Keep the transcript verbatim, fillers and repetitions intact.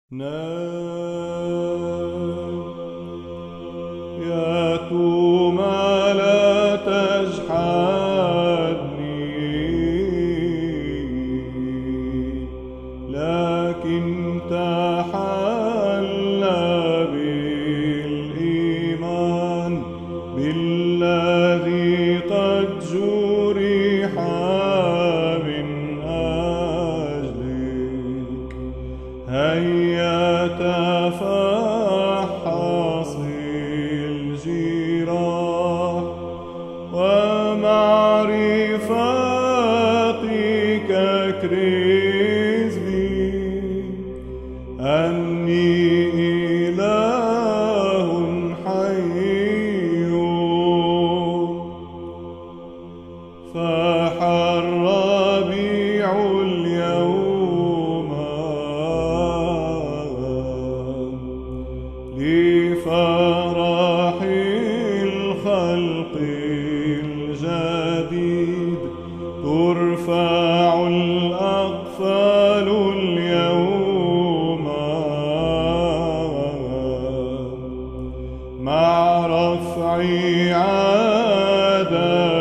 نام يا توما لا تجحدني، لكن تحلى بالإيمان بالذي قد جرح من أجلك. هيا تفحص الجراح ومعرفتك اكرز بي أني إله حي. فاح الربيع اليوم لفرح الخلق الجديد، ترفع الأقفال اليوم مع رفع عادة